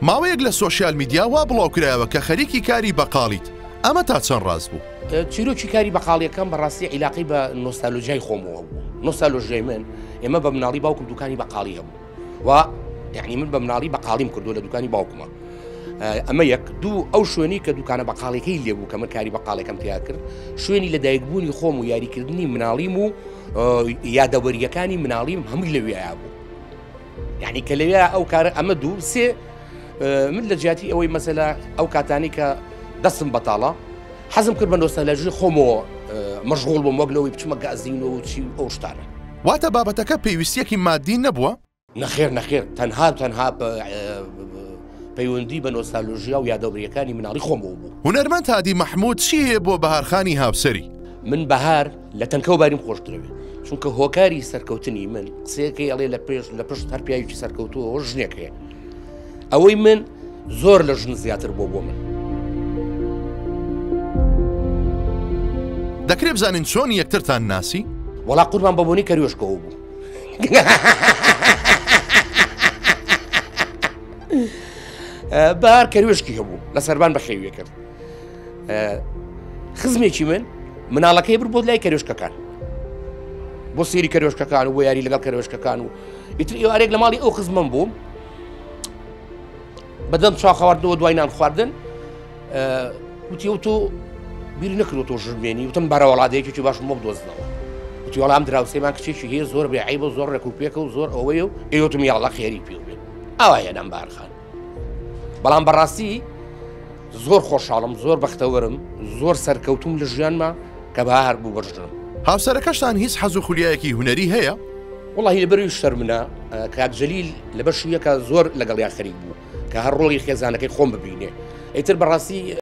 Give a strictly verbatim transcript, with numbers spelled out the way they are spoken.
ماوەیەک لە سۆشیال میدیا وا بڵاوکرایەوە کە خەریکی کاری بەقاڵیت، ئەمە تا چەند ڕاست بوو؟ چیرۆکی کاری بەقاڵیەکەم بەڕاستی عیلاقی بە نۆستالۆژیای خۆمەوە بوو. نۆستالۆژیای من ئێمە بە مناڵی باوکم دوکانی بەقاڵی هەبوو و یعنی من بە مناڵی بەقاڵیم کردو لە دوکانی باوکمە. ئەمە یەک دوو ئەو شوێنی کە دوکانە بەقاڵەکەی لێبوو کە من کاری بەقاڵێکم تیا کرد، شوێنی لە دایکبوونی خۆم و یاریکردنی مناڵیم و یادەوەریەکانی مناڵیم هەمووی لەوێیا بوو. یعنی کە لەوێ ئەو کارە ئەمە دوو سێ من لە جیاتی ئەوەی مەسەلا ئەو کاتانی کە دەستم بەتاڵە حەزم کرد بە نۆستالژی خۆمەوە مەشغوڵ بووم وەک لەوەی بچمە گازینەوە و چی ئەو شتانە. واتە بابەتەکە پێویستیەکی مادی نەبووە؟ نەخێر نەخێر تەنها تەنها پەیوەندی بە نۆستالۆژیا و یادەوەریەکانی مناڵی خۆمەوە بوو. هونەرمەند هادی مەحموود چی هەیە بۆ بەهارخانی هاوسەری؟ من بەهار لە تەنکە و باریم خۆشترەوێ، چونکە هۆکاری سەرکەوتنی من قسەیەکەی ئەڵێ لە پێش لە پشت هەر پیاوێکی سەرکەوتووە ژنێک هەیە. ئەوەی من زۆر لە ژن زیاتر بۆ بۆ من. دەکرێت بزانین چۆن یەکترتان ناسی؟ وەڵا قوربان بەبوونی کەروێشکەوە بوو. بەهار کەروێشکی هەبوو لە سەربان بەخێویە کرد. خزمێکی من مناڵەکەی بر بۆ لای کەروێشکەکان بۆ سێری کەروێشکەکان و بۆ یاری لەگەڵ کەروێشکەکان و ئیتر ئێوارێک لە ماڵی ئەو خزمم بووم بەدەم چا خواردنەوە دوای نان خواردن وتی و تۆ بیری نەکردەوە تۆ ژمێنی وتم بەرە وڵاتەیەکی باشم بۆ بدۆزنەوە وتی وەڵام دراوسێمان کچێکی هەیە زۆر بێعیبە و زۆر ڕێکوپێکە و زۆر ئەوەیە و ئێوەتم یاڵا خێری پێ بێت ئەوایە دەم بارخان. بەڵام بەڕاستی زۆر خۆشحاڵم زۆر بەختەوەرم زۆر سەرکەوتوم لە ژیانمە کە بەهار بوو بەژنم. هاوسەرەکەشتان هیچ حەز و خولیایەکی هونەری هەیە؟ وڵی لەبەروی شەرمنە کاک جەلیل لە بەشیەکە زۆر لەگەڵ یا خەریک بوو کە هەر ڕۆڵی خێزانەکەی خۆم ببینێ. ئیتر بەڕاستی